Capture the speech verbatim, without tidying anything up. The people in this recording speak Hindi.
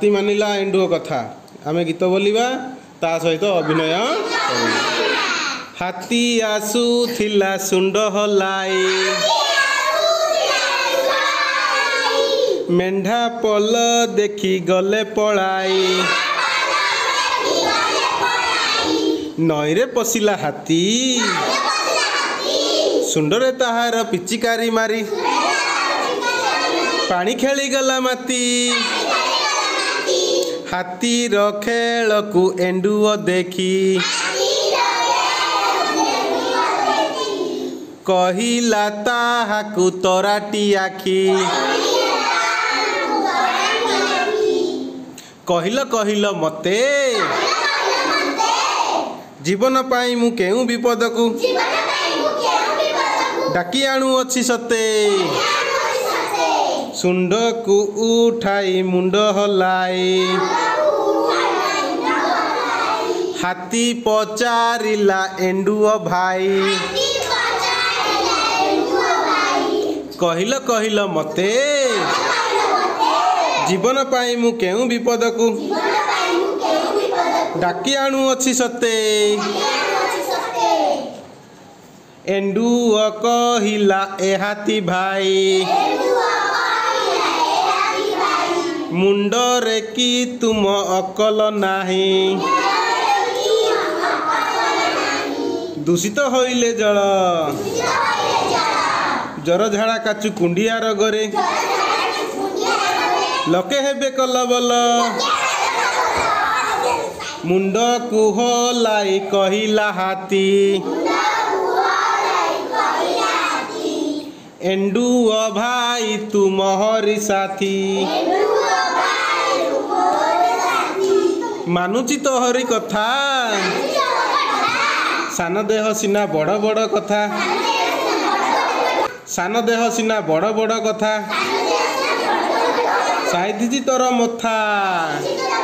हाथी मानिला एंडुओ कथा आमे गीत बोलिबा ता सहित अभिनय हाथी आसु थिला सुंड हलाई मेंढा पल देखी गले पलाई नईरे पशिला हाथी सुंडरे ताहार पिचिकारी मारी पानी खेली गला माती हाथी खेल को एंडुओ देखी कहिला ताहाकु तराटी आखी कहिल कहिल मते जीवन पाई मु केउ विपद को डाकी आणु अछि सते सुंड को उठाई मुंड हलाई हाथी पचारिला एंडुओ भाई कहिल कहिल मते जीवन पाई मु केउ विपद को डाकी आणु अछि सते एंडुओ कहिला ए हाथी भाई मुंडरे की तुम अकल नाही दूषित होइले जल जर झाड़ा काचु कुंडिया रगरे लके हेबे कलबल मुंड कुहलाई कहिला हाथी एंडुओ भाई तुम हरि साथी मानुची तो हरि कथा सान देह सिना बड़ बड़ कथा सान देह सिना बड़ बड़ कथा साइदिजी तोर मथा।